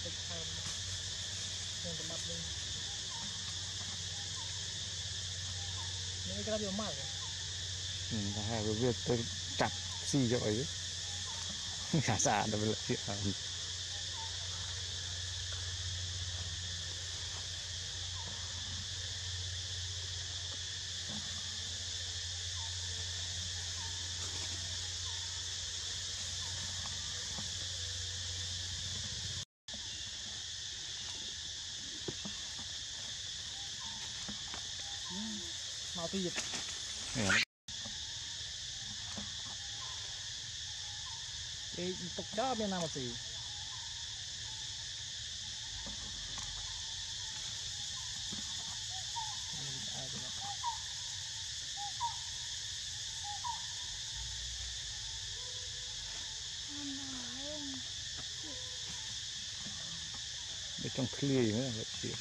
Take time. Yang tempat ini. Ini kira dia mal ya. Hai cái việc tôi chặt xì rồi ấy. Khá xa đó là chuyện mau thì dịch. Cái tục chó bên nào mà gì? để trong clear nữa là chuyện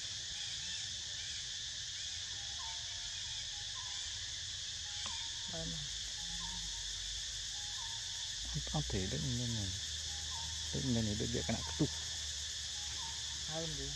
không thể đứng lên này được cái nào tụt Hai gì?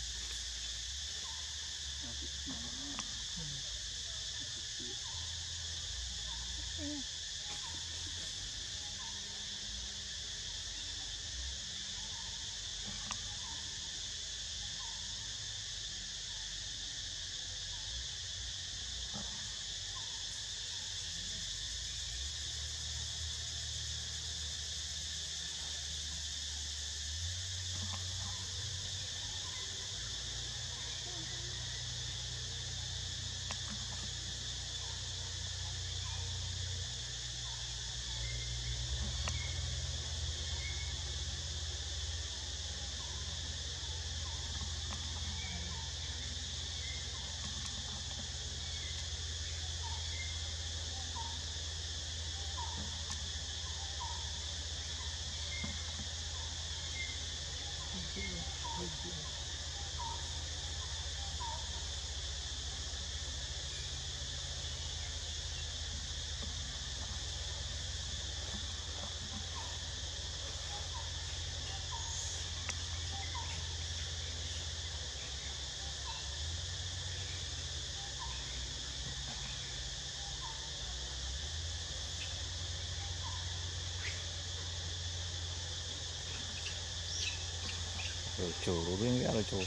rồi chủ đối với nghĩa là chủ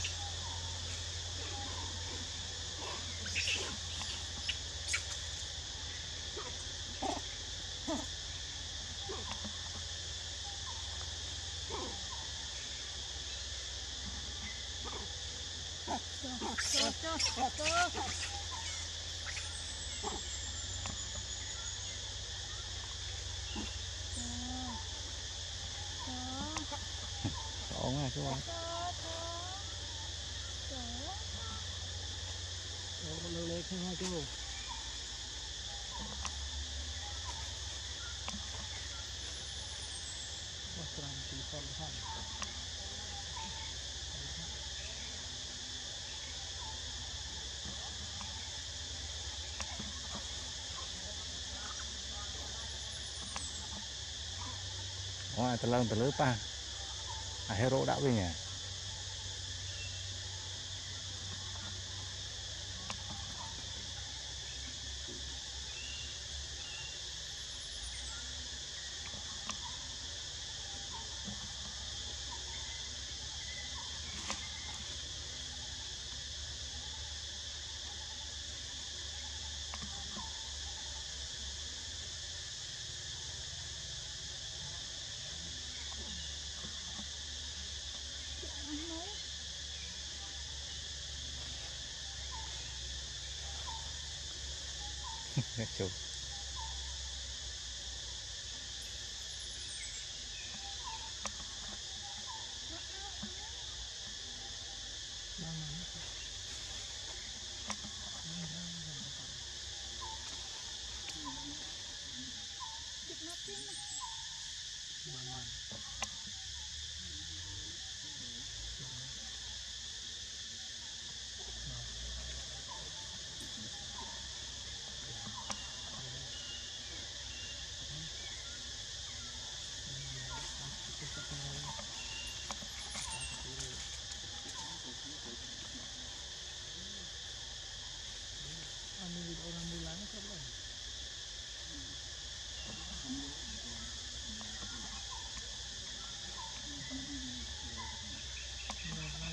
có ngay các bạn Lê không hai chú. Mostrar tí con hòn. ngoài từ lớn pa hero đã về nhà chụp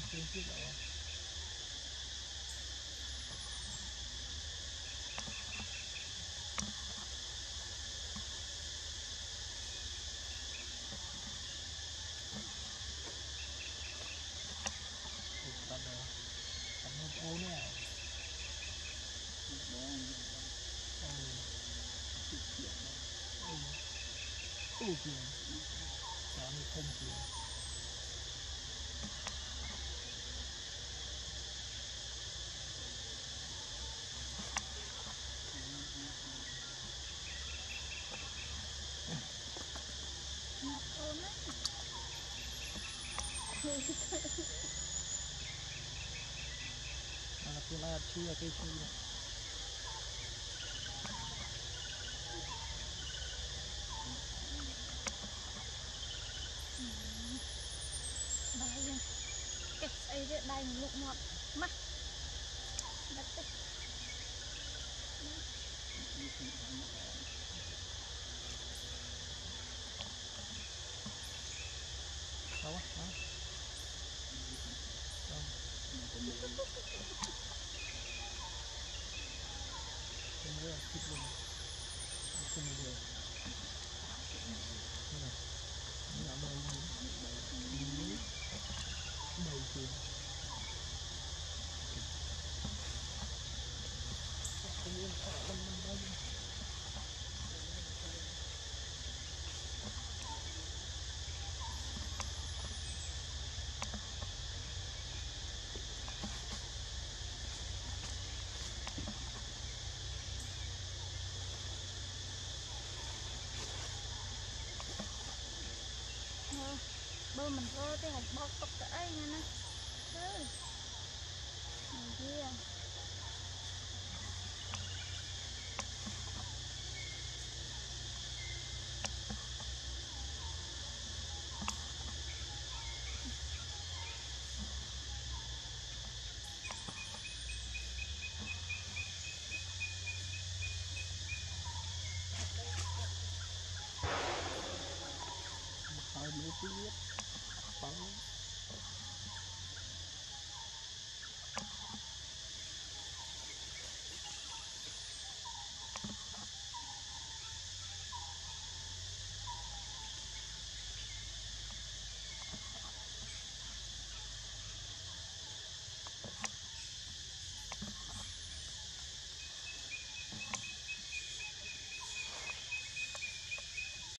Chưa biết rồi. Tận rồi. Tận một ô nè. Ôi kìa. Đó này không kìa. Là tôi lại chia cây chui này. Ấy đấy, đây một lúc ngọt mà đặt đây. Đâu á? Hả? Không biết là thịt luôn. Không biết rồi. Đây này. Nó đầy gì? Đầy kìa. Không biết là lâm đây. Bơ mình thôi thì hãy bóc tóc cái nha nè. Mình kia